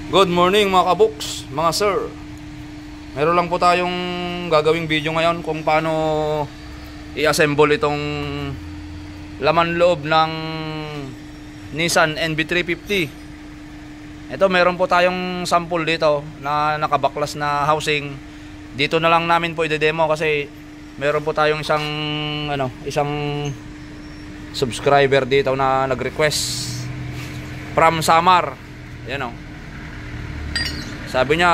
Good morning mga kabuks, mga sir. Meron lang po tayong gagawing video ngayon kung paano i-assemble itong laman loob ng Nissan NV350. Ito, meron po tayong sample dito na nakabaklas na housing. Dito na lang namin po i-demo kasi meron po tayong isang subscriber dito na nag-request from Samar. Ayan o. Sabi niya,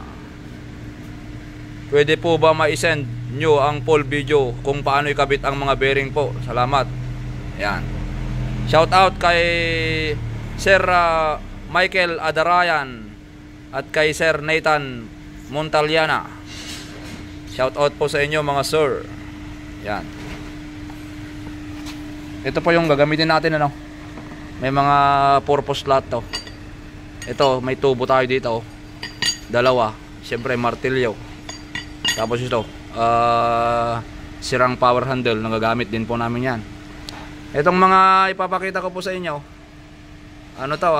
pwede po ba ma-send nyo ang full video kung paano ikabit ang mga bearing po? Salamat. Ayan. Shout out kay Sir Michael Adarayan at kay Sir Nathan Montaliana. Shout out po sa inyo mga sir. Ayan. Ito po yung gagamitin natin, ano. May mga purpose slot to. Ito, may tubo tayo dito. Dalawa, siyempre martilyo. Tapos ito, sirang power handle, nagagamit din po namin yan. Itong mga ipapakita ko po sa inyo, ano to,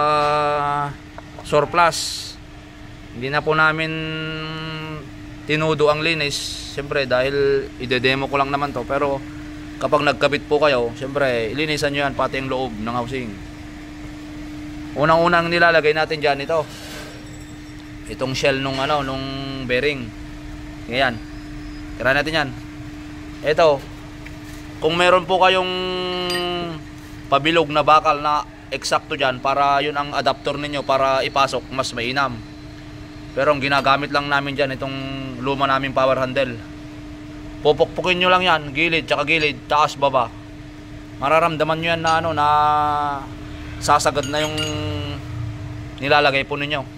surplus. Hindi na po namin tinudo ang linis, siyempre dahil ide-demo ko lang naman to. Pero kapag nagkabit po kayo, siyempre ilinisan nyo yan pati ang loob ng housing. Unang-unang nilalagay natin dyan ito, itong shell nung bearing. Ngayon, tira natin yan. Ito, kung meron po kayong pabilog na bakal na eksakto dyan, para yun ang adapter ninyo para ipasok, mas mainam. Pero ang ginagamit lang namin dyan, itong luma naming power handle. Pupukpukin nyo lang yan, gilid tsaka gilid, taas baba. Mararamdaman nyo yan na na sasagad na yung nilalagay po ninyo.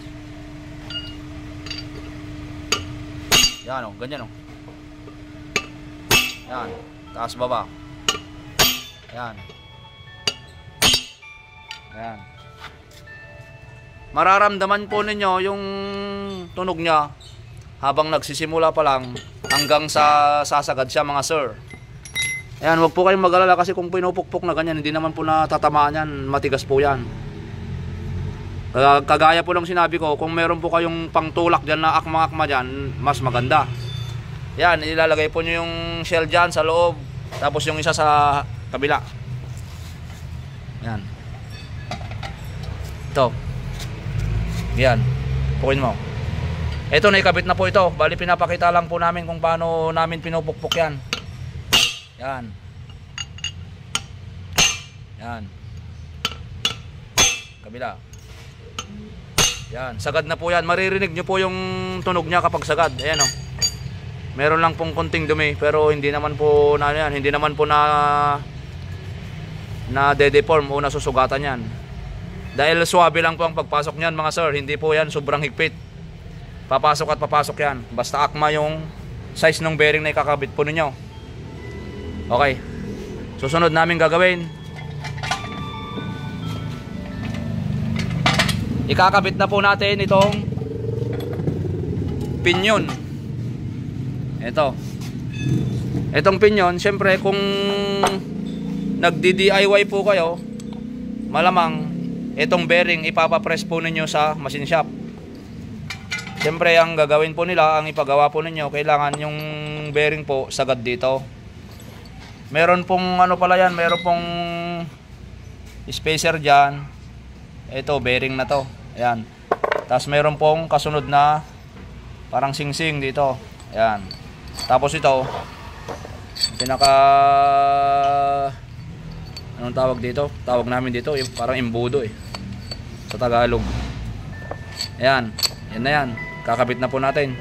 Yan o, ganyan o. Yan, taas baba. Yan. Yan. Mararamdaman po ninyo yung tunog niya habang nagsisimula pa lang hanggang sa sasagad siya mga sir. Ayan, wag po kayong mag-alala kasi kung pinupukpok na ganyan, hindi naman po natatamaan yan, matigas po yan. Kagaya po lang sinabi ko, kung meron po kayong pangtulak dyan na akma-akma dyan, mas maganda. Yan, ilalagay po nyo yung shell dyan sa loob, tapos yung isa sa kabila. Yan. Ito. Yan, pukin mo. Ito, naikabit na po ito. Bali, pinapakita lang po namin kung paano namin pinupukpok yan. Yan. Yan. Kabila. Yan, sagad na po yan. Maririnig nyo po yung tunog niya kapag sagad. Ayan o. Meron lang pong konting dumi, pero hindi naman po na yan. Hindi naman po na de-deform o nasusugatan yan. Dahil suwabe lang po ang pagpasok niyan mga sir. Hindi po yan sobrang higpit. Papasok at papasok yan. Basta akma yung size ng bearing na ikakabit po ninyo. Okay. Susunod namin gagawin, ikakabit na po natin itong pinyon. Itong pinyon, syempre kung nagdi-DIY po kayo, malamang itong bearing ipapapress po ninyo sa machine shop. Syempre ang gagawin po nila, ang ipagawa po ninyo, kailangan yung bearing po sagad dito. Meron pong meron pong spacer dyan. Ito, bearing na to. Ayan. Tapos meron pong kasunod na parang singsing dito. Ayan. Tapos ito, anong tawag dito? Tawag namin dito, parang imbudo sa Tagalog. Ayan. Yan na yan. Kakabit na po natin.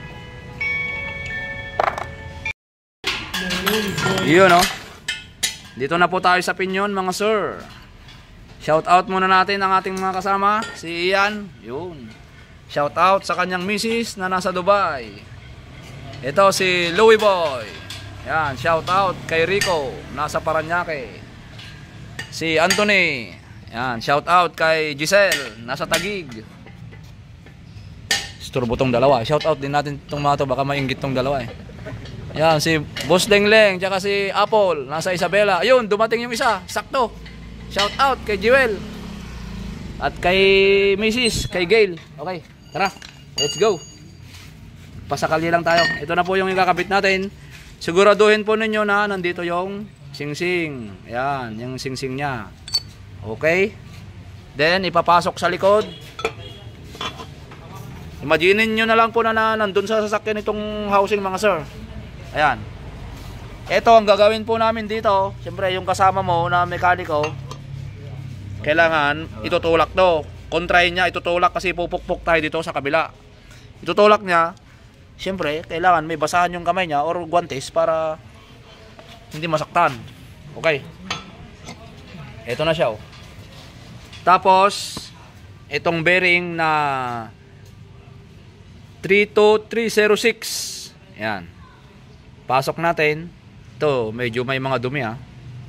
Yun o. Dito na po tayo sa pinyon mga sir. Shout out muna natin ang ating mga kasama, si Ian. Yun. Shout out sa kanyang misis na nasa Dubai. Ito si Louie Boy. Yan, shout out kay Rico, nasa Paranaque. Si Anthony. Yan, shout out kay Giselle, nasa Taguig. Turbo tong dalawa. Shout out din natin itong mga to, baka mainggit tong dalawa eh. Yan, si Boss Lengleng, tsaka si Apple, nasa Isabela. Ayun, dumating yung isa, sakto. Shout out kay Jewel. At kay Mrs. Kay Gail. Okay, tara. Let's go. Pasakali lang tayo. Ito na po yung ikakabit natin. Siguraduhin po ninyo na nandito yung singsing. Ayan, yung singsing nya. Okay. Then, ipapasok sa likod. Imaginin nyo na lang po na nandun sa sasakyan itong housing mga sir. Ayan. Ito ang gagawin po namin dito. Siyempre, yung kasama mo na mekaniko, kailangan itutulak to. Kontrahin niya, itutulak kasi pupukpok tayo dito sa kabila. Itutulak niya. Siyempre, kailangan may basahan yung kamay niya or guantes para hindi masaktan. Okay. Ito na siya. Oh. Tapos, itong bearing na 32306. Yan. Pasok natin. Ito, medyo may mga dumi ha.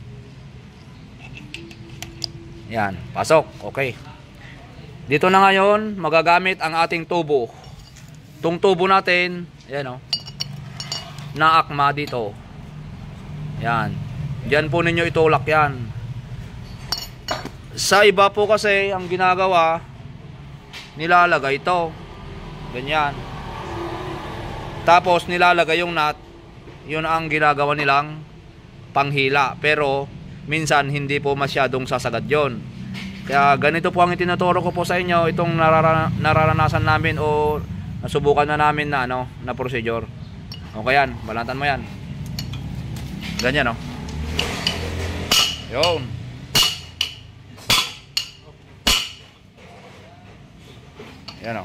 Yan, pasok. Okay. Dito na ngayon, magagamit ang ating tubo. Itong tubo natin, ayan o, naakma dito. Yan. Diyan po ninyo itulak yan. Sa iba po kasi, ang ginagawa, nilalagay ito. Ganyan. Tapos, nilalagay yung nut. Yun ang ginagawa nilang panghila. Pero, minsan, hindi po masyadong sasagad yon. Kaya, ganito po ang itinuturo ko po sa inyo. Itong nararanasan namin o nasubukan na namin na, na procedure. Okay yan. Balantan mo yan. Ganyan, Yun. Yan,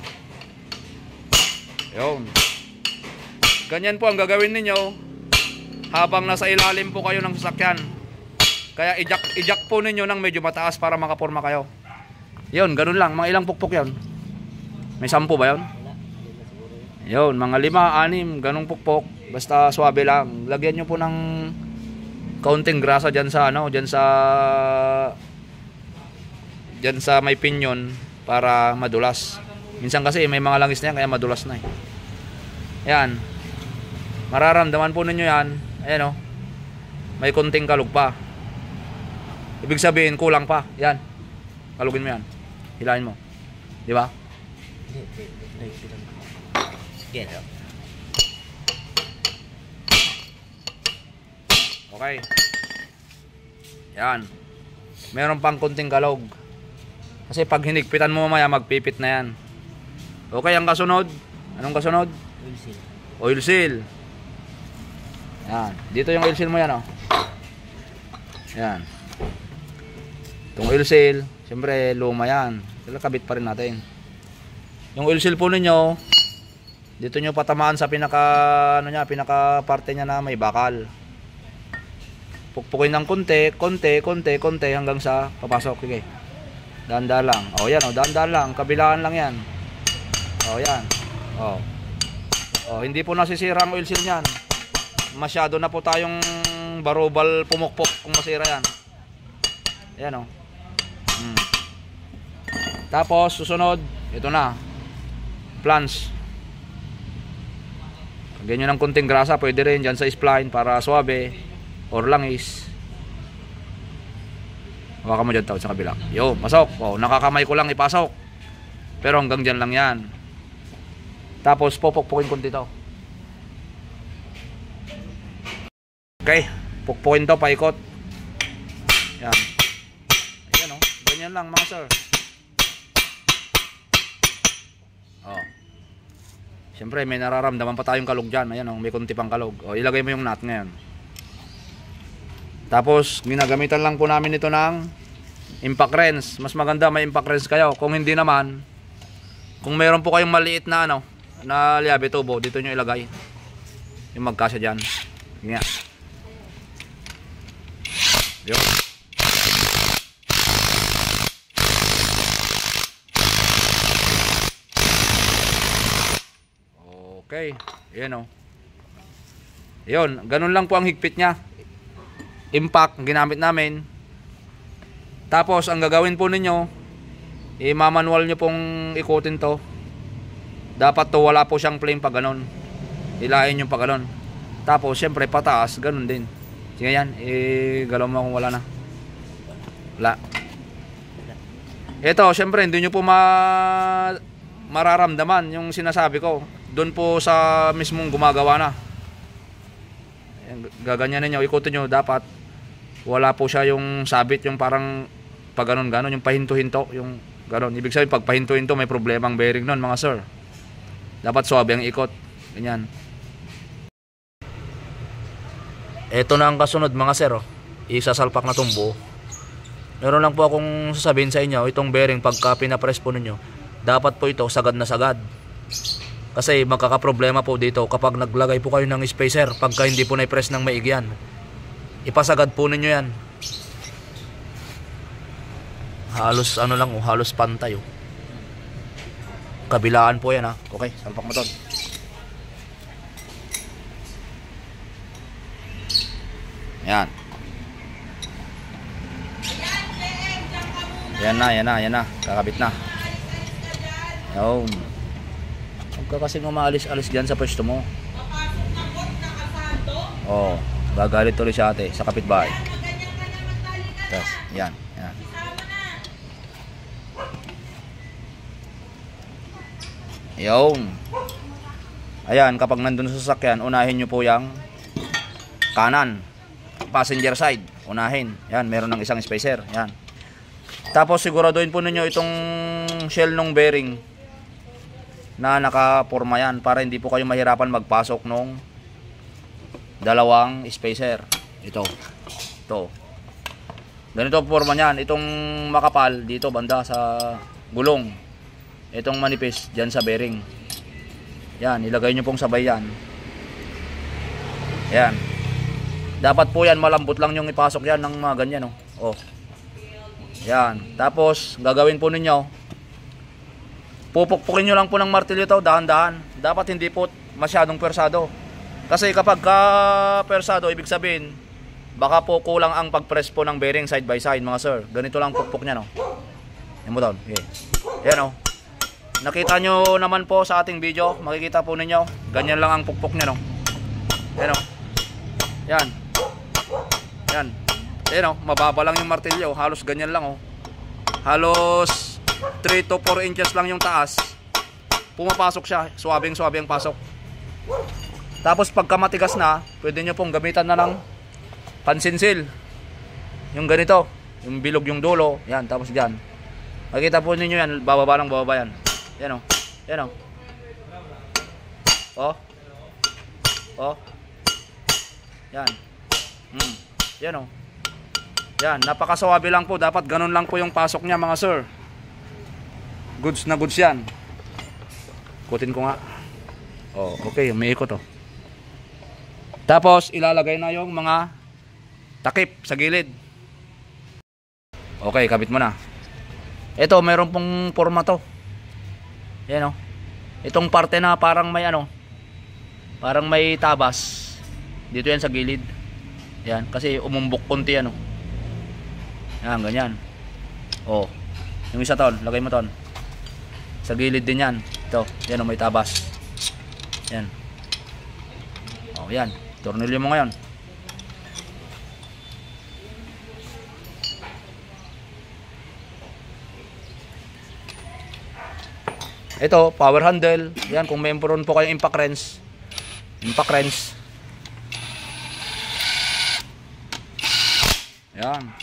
Yun. Ganyan po ang gagawin ninyo habang nasa ilalim po kayo ng sasakyan. Kaya i-jack po ninyo ng medyo mataas para makaporma kayo. Yun, ganun lang. Mga ilang pukpok yun? May 10 ba yun? Yun, mga 5, 6, ganung pukpok. Basta swabe lang. Lagyan nyo po ng kaunting grasa dyan sa dyan sa may pinyon para madulas. Minsan kasi may mga langis na yan kaya madulas na eh. Yan. Mararamdaman po ninyo yan. Ayan may konting kalug pa. Ibig sabihin kulang pa. Yan. Kalugin mo yan. Hilahin mo. Di ba? Okay. Yan. Meron pang konting kalog. Kasi pag hinigpitan mo mamaya magpipit na yan. Okay, ang kasunod. Anong kasunod? Oil seal. Oil seal. Yan. Dito yung oil seal mo yan Yan. Itong oil seal, siyempre luma yan. Kaya kabit pa rin natin. Yung oil seal po ninyo, dito nyo patamaan sa pinaka parte niya na may bakal. Pukpukin ng konti hanggang sa papasok. Sige. Dahan-dahan lang. Yan dahan-dahan lang. Kabilaan lang yan. Yan. Hindi po nasisira ang oil seal niyan. Masyado na po tayong barubal pumukpok kung masira yan. Ayan Tapos susunod, ito na. Plans. Lagyan nyo ng kunting grasa, pwede rin dyan sa spline para suabe or langis. Hawakan mo dyan sa kabila. Yo, pasok. Nakakamay ko lang ipasok. Pero hanggang dyan lang yan. Tapos pupukpukin ko dito. Okay, pukpukin to paikot. Yan. Ayan ganyan lang mga sir. Siyempre may nararamdaman pa tayong kalog dyan. Ayan may kunti pang kalog. Ilagay mo yung nut ngayon. Tapos ginagamitan lang po namin ito ng impact wrench. Mas maganda may impact wrench kayo. Kung hindi naman, kung meron po kayong maliit na na liabe tubo, dito nyo ilagay. Yung magkasya dyan. Nga. Yo. Okay. Ayan Yun. Ganun lang po ang higpit nya. Impact ginamit namin. Tapos ang gagawin po ninyo, i-manual nyo pong ikutin to. Dapat to wala po siyang flame pa ganon. Hilahin nyo pa ganon. Tapos syempre pataas ganon din. Sige yan, galaw mo kung wala na. Wala. Ito, syempre, hindi nyo po mararamdaman yung sinasabi ko. Doon po sa mismong gumagawa na. Ayan, gaganyan ninyo, ikutin nyo. Dapat wala po siya yung sabit, yung parang pag ganon-ganon, yung pahinto-hinto, yung ganon. Ibig sabihin, pag pahinto-hinto, may problemang bearing nun, mga sir. Dapat suwabe ang ikot. Ganyan. Ito na ang kasunod, mga sir. Isasalpak na tumbo. Meron lang po akong sasabihin sa inyo, itong bearing pagka pinapress po ninyo, dapat po ito sagad na sagad. Kasi magkakaproblema po dito kapag naglagay po kayo ng spacer pagka hindi po na-press ng maigi yan. Ipasagad po ninyo yan. Halos ano lang, halos pantay. Kabilaan po yan ha. Okay, salpak mo to. Yan. Yan na. Kakabit na. Yun. Huwag ka kasing umaalis-alis dyan sa pwesto mo. Oo. Gagalit tuloy siya ate sa kapitbahay. Tapos, yan. Yun. Ayan, kapag nandun sa sasakyan, unahin nyo po yung kanan. Passenger side. Unahin. Yan, meron ng isang spacer. Yan. Tapos siguraduhin po ninyo itong shell ng bearing na nakaporma yan para hindi po kayo mahirapan magpasok nung dalawang spacer. Ito. Ganito po porma niyan. Itong makapal dito banda sa gulong. Itong manipis dyan sa bearing. Yan, ilagay nyo pong sabay yan. Yan. Dapat po yan malambot lang yung ipasok yan ng mga ganyan. Oh. Yan. Tapos, gagawin po ninyo, pupukpukin nyo lang po ng martilyo ito, dahan-dahan. Dapat hindi po masyadong persado. Kasi kapag persado, ibig sabihin, baka po kulang ang pag-press po ng bearing side by side, mga sir. Ganito lang pukpuk niya, no? Yan mo doon. Okay. Yan, no? Nakita nyo naman po sa ating video, makikita po ninyo, ganyan lang ang pukpuk niya, no? Yan, no? Yan. Yan. Ayan, mababa lang yung martilyo, halos ganyan lang oh. Halos 3 to 4 inches lang yung taas. Pumapasok siya, suwabing-suwabe ang pasok. Tapos pagka matigas na, pwede nyo pong gamitan na ng pansinsil. Yung ganito, yung bilog yung dulo, yan, tapos diyan. Makikita po ninyo yan, bababa yan. Yan oh. Yan oh. Oh. Yan. Yan oh. Yan, napakasawabi lang po. Dapat ganun lang po yung pasok niya, mga sir. Goods na goods yan. Kutin ko nga. Oh, okay, may ikot oh. Tapos ilalagay na yung mga takip sa gilid. Okay, kabit mo na. Ito, mayroon pong forma to. Yan oh. Itong parte na parang may parang may tabas. Dito yan sa gilid. Yan, kasi umumbok konti ano. Yan, ganyan. Oh. Yung isa ton, lagay mo ton. Sa gilid din yan. Ito, yan oh, may tabas. Yan. Oh, yan. Tornilyo mo ngayon. Ito, power handle. Yan, kung mayroon po kayong impact wrench. Yan.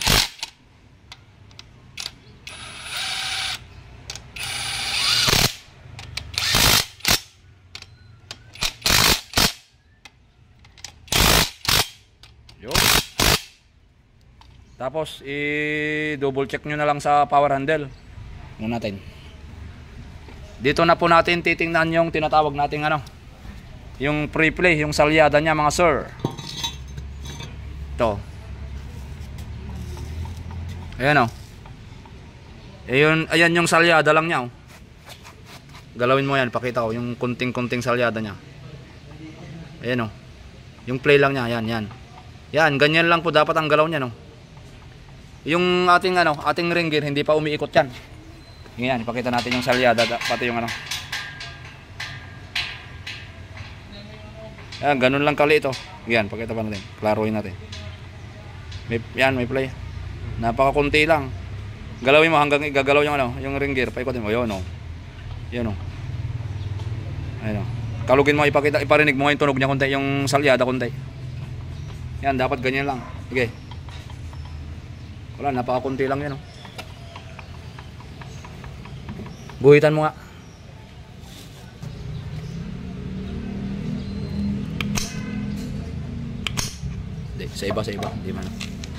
Tapos i-double check nyo na lang sa power handle. Muna natin. Dito na po natin titingnan yung tinatawag nating yung pre-play, yung salyada niya, mga sir. Ito. Ayan ayan yung salyada lang niya Galawin mo yan, pakita ko yung kunting-kunting salyada niya. Ayan yung play lang niya, yan. Yan, ganyan lang po dapat ang galaw niya Yung ating ating ring gear hindi pa umiikot yan. Yan, ipakita natin yung salyada pati yung Yan, ganun lang kali ito. Yan, pakita pa natin. Klaruhin natin. May play. Napakakunti lang. Galawin mo hanggang igagalaw yung ano, yung ring gear. Paikotin mo, yun o. Yun o. Ayun o. Kalugin mo, iparinig mo yung tunog niya konti, yung salyada konti. Yan, dapat ganyan lang. Sige. Wala, napakakunti lang yan o. Guhitan mo nga. Hindi, sa iba. Hindi man.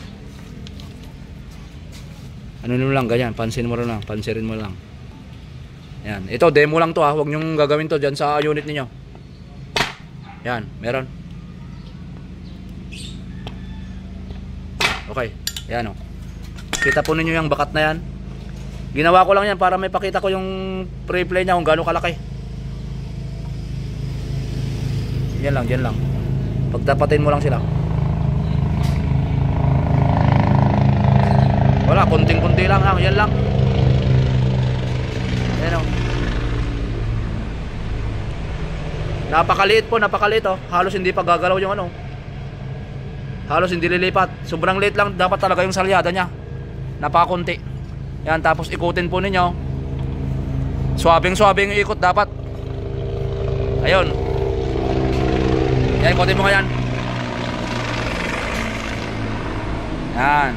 Ano nyo lang, ganyan. Pansirin mo lang. Yan. Ito, demo lang to ha. Huwag nyong gagawin to dyan sa unit niyo. Yan, meron. Okay. Yan o. Kita po ninyo yung bakat na yan. Ginawa ko lang yan para may pakita ko yung pre-play niya kung gaano kalaki. Yan lang. Pagtapatin mo lang sila. Wala, kunting-kunti lang. Yan lang. Ayan o. Napakaliit oh. Halos hindi pa gagalaw yung ano. Halos hindi lilipat. Sobrang liit lang dapat talaga yung salyada niya. Napakakunti. Yan, tapos ikutin po ninyo. Swabing ikot dapat. Ayun. Yan, ikutin mo nga yan. Yan.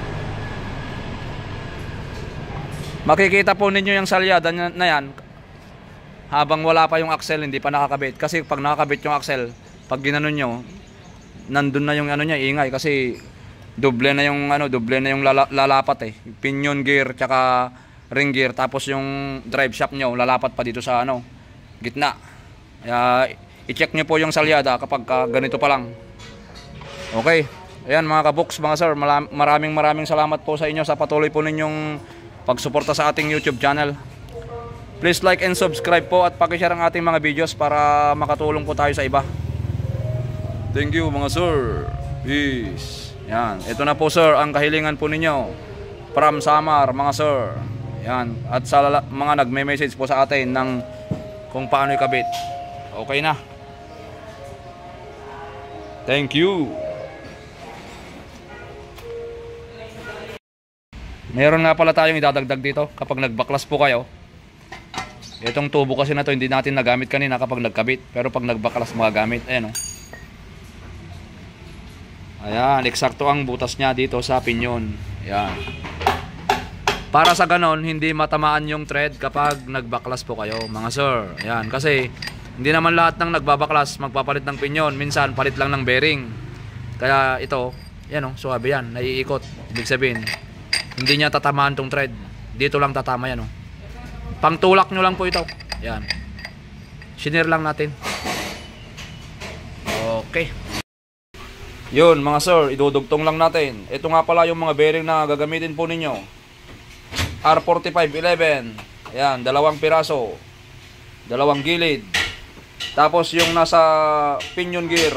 Makikita po ninyo yung salyada na yan habang wala pa yung axle, hindi pa nakakabit. Kasi pag nakakabit yung axle, pag ginanon nyo, nandun na yung ano niya, ingay. Kasi doble na yung lalapat eh. Pinion gear tsaka ring gear, tapos yung drive shaft nyo lalapat pa dito sa ano, gitna. I-check nyo po yung salyada kapag ganito pa lang. Okay. Ayan mga kaboks, mga sir, maraming salamat po sa inyo sa patuloy po ninyong pagsuporta sa ating YouTube channel. Please like and subscribe po at paki-share ang ating mga videos para makatulong po tayo sa iba. Thank you mga sir. Peace. Yan, ito na po sir ang kahilingan po ninyo from Samar mga sir. Yan, at sa mga nagme-message po sa atin ng kung paano ikabit. Okay na. Thank you. Meron nga pala tayong idadagdag dito kapag nagbaklas po kayo. Itong tubo kasi na to hindi natin nagamit kanina kapag nagkabit, pero pag nagbaklas magagamit. Ayan o. Ayan, eksakto ang butas niya dito sa pinyon. Ayan. Para sa ganon, hindi matamaan yung thread kapag nagbaklas po kayo, mga sir. Ayan, kasi hindi naman lahat ng nagbabaklas magpapalit ng pinyon. Minsan, palit lang ng bearing. Kaya ito, yan o, suwabe yan, naiikot. Ibig sabihin, hindi niya tatamaan tong thread. Dito lang tatama yan o. Pangtulak nyo lang po ito. Ayan. Shinare lang natin. Okay. Yun mga sir, idudugtong lang natin. Ito nga pala yung mga bearing na gagamitin po ninyo. R4511. Ayan, 2 piraso. 2 gilid. Tapos yung nasa pinion gear,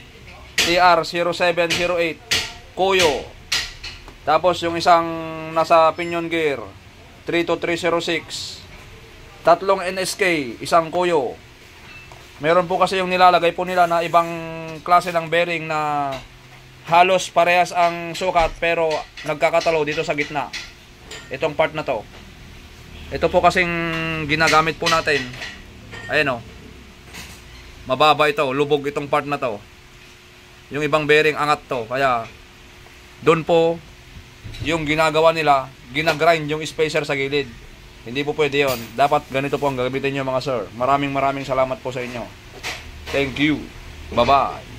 TR0708 Kuyo. Tapos yung isang nasa pinion gear, 32306. 3 NSK, 1 Kuyo. Meron po kasi yung nilalagay po nila na ibang klase ng bearing na halos parehas ang sukat pero nagkakatalo dito sa gitna. Itong part na to. Ito po kasing ginagamit po natin. Ayan o. Mababa ito, lubog itong part na to. Yung ibang bearing angat to. Kaya doon po yung ginagawa nila, ginagrind yung spacer sa gilid. Hindi po pwede yun. Dapat ganito po ang gagamitin nyo mga sir. Maraming salamat po sa inyo. Thank you. Bye-bye.